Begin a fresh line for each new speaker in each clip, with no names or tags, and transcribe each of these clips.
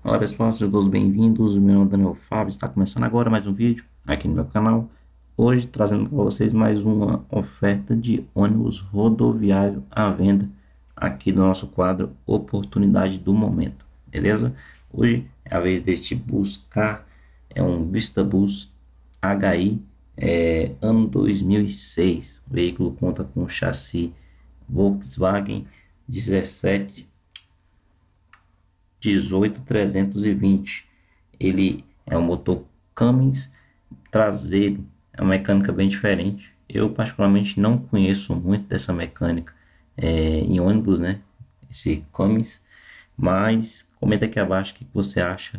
Olá pessoal, sejam todos bem-vindos. Meu nome é Daniel Fábio, está começando agora mais um vídeo aqui no meu canal. Hoje trazendo para vocês mais uma oferta de ônibus rodoviário à venda aqui do nosso quadro Oportunidade do Momento, beleza? Hoje é a vez deste buscar, é um VistaBus HI ano 2006. O veículo conta com chassi Volkswagen 17320. Ele é um motor Cummins traseiro, é uma mecânica bem diferente. Eu particularmente não conheço muito dessa mecânica em ônibus, né? Esse Cummins, mas comenta aqui abaixo o que você acha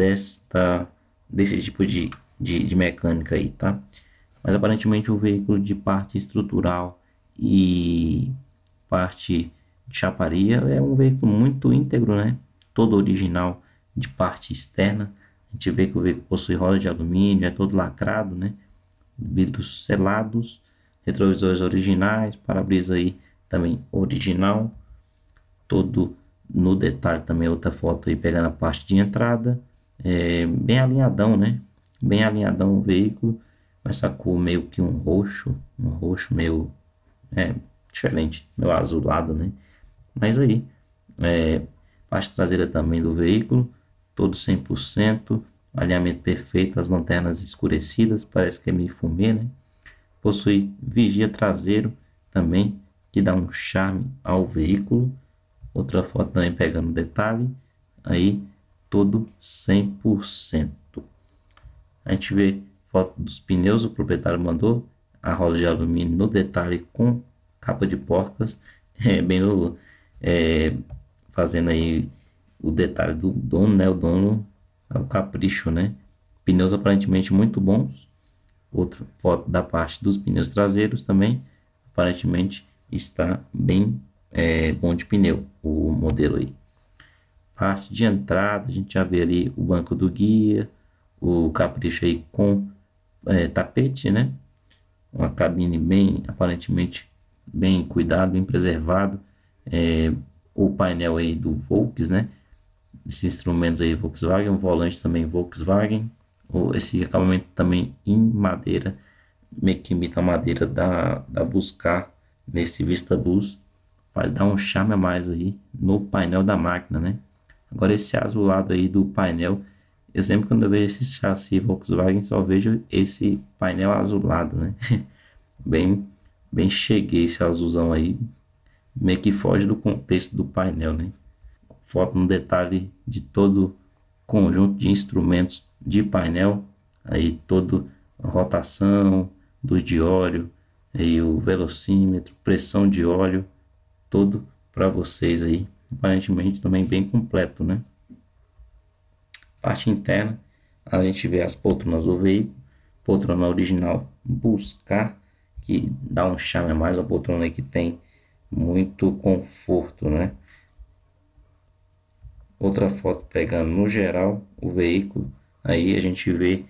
desse tipo de mecânica aí, tá? Mas aparentemente o veículo de parte estrutural e parte de chaparia é um veículo muito íntegro, né? Todo original de parte externa. A gente vê que o veículo possui roda de alumínio, é todo lacrado, né? Vidros selados, retrovisores originais, para-brisa aí também original, todo no detalhe também. Outra foto aí pegando a parte de entrada, bem alinhadão, né? Bem alinhadão o veículo, com essa cor meio que um roxo meio diferente, meio azulado, né? Mas aí, parte traseira também do veículo, todo 100%, alinhamento perfeito, as lanternas escurecidas, parece que é meio fumê, né? Possui vigia traseiro também, que dá um charme ao veículo. Outra foto também pegando detalhe, aí todo 100%. A gente vê foto dos pneus, o proprietário mandou, a roda de alumínio no detalhe com capa de porcas, bem no, fazendo aí o detalhe do dono, né? O dono é o capricho, né? Pneus aparentemente muito bons. Outra foto da parte dos pneus traseiros também, aparentemente está bem bom de pneu o modelo aí. Parte de entrada, a gente já vê ali o banco do guia, o capricho aí com tapete, né? Uma cabine bem, aparentemente bem cuidado, bem preservado. O painel aí do Volks, né? Esses instrumentos aí Volkswagen, o volante também Volkswagen. Esse acabamento também em madeira, meio que imita a madeira da Buscar nesse VistaBus. Vai dar um charme a mais aí no painel da máquina, né? Agora esse azulado aí do painel, eu sempre quando eu vejo esse chassi Volkswagen só vejo esse painel azulado, né? bem, bem cheguei esse azulzão aí, meio que foge do contexto do painel, né? Foto no detalhe de todo conjunto de instrumentos de painel, aí todo a rotação do de óleo, aí o velocímetro, pressão de óleo, todo para vocês aí, aparentemente também bem completo, né? Parte interna, a gente vê as poltronas do veículo, poltrona original Buscar, que dá um charme a mais, a poltrona aí que tem muito conforto, né? Outra foto pegando no geral o veículo, aí a gente vê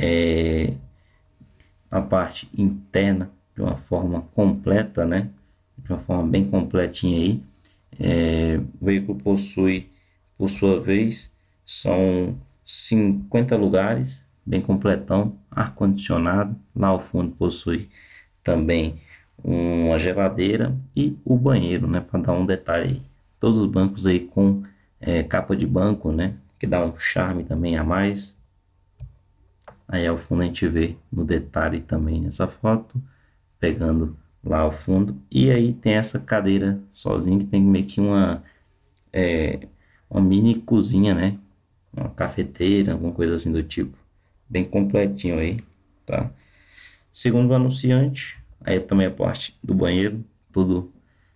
a parte interna de uma forma completa, né? De uma forma bem completinha aí. O veículo possui, por sua vez, são 50 lugares, bem completão, ar-condicionado. Lá ao fundo possui também uma geladeira e o banheiro, né? Para dar um detalhe aí. Todos os bancos aí com capa de banco, né? Que dá um charme também a mais. Aí ao fundo a gente vê no detalhe também nessa foto, pegando lá ao fundo. E aí tem essa cadeira sozinha que tem meio que uma mini cozinha, né? Uma cafeteira, alguma coisa assim do tipo. Bem completinho aí, tá? Segundo o anunciante, aí também a parte do banheiro, tudo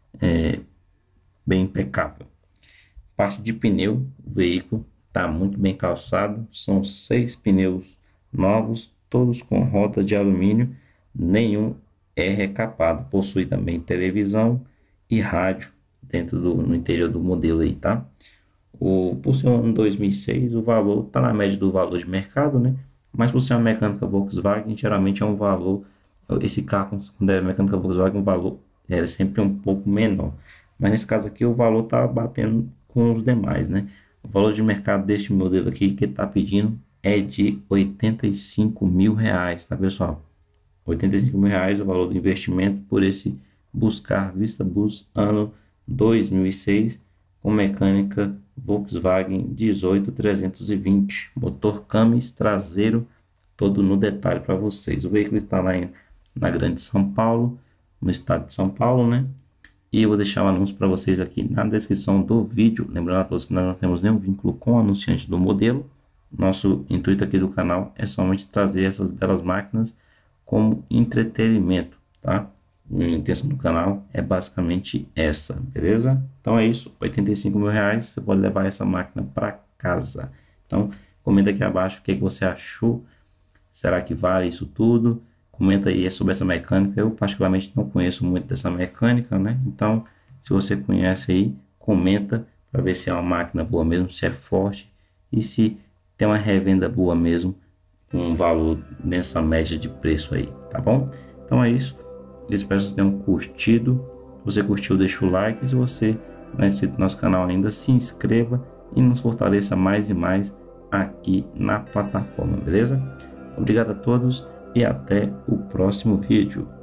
bem impecável. Parte de pneu, o veículo está muito bem calçado, são 6 pneus novos, todos com rodas de alumínio, nenhum é recapado. Possui também televisão e rádio no interior do modelo aí, tá? Por ser um ano 2006, o valor está na média do valor de mercado, né? Mas por ser uma mecânica Volkswagen, geralmente é um valor, esse carro, quando é mecânica Volkswagen, o valor é sempre um pouco menor. Mas nesse caso aqui, o valor está batendo com os demais, né? O valor de mercado deste modelo aqui que ele está pedindo é de R$ 85.000, tá, pessoal? R$ 85.000 o valor do investimento por esse Buscar Vista Bus ano 2006 com mecânica Volkswagen 18320, motor Camis traseiro todo no detalhe para vocês. O veículo está lá na Grande São Paulo, no estado de São Paulo, né? E eu vou deixar o anúncio para vocês aqui na descrição do vídeo. Lembrando a todos que nós não temos nenhum vínculo com o anunciante do modelo. Nosso intuito aqui do canal é somente trazer essas belas máquinas como entretenimento, tá? A intenção do canal é basicamente essa, beleza? Então é isso, R$ 85.000, você pode levar essa máquina para casa. Então comenta aqui abaixo o que você achou. Será que vale isso tudo? Comenta aí sobre essa mecânica. Eu particularmente não conheço muito dessa mecânica, né? Então, se você conhece aí, comenta para ver se é uma máquina boa mesmo, se é forte e se tem uma revenda boa mesmo, com um valor nessa média de preço aí, tá bom? Então é isso. Espero que vocês tenham curtido. Se você curtiu, deixa o like. E se você não é inscrito no nosso canal ainda, se inscreva e nos fortaleça mais e mais aqui na plataforma, beleza? Obrigado a todos e até o próximo vídeo.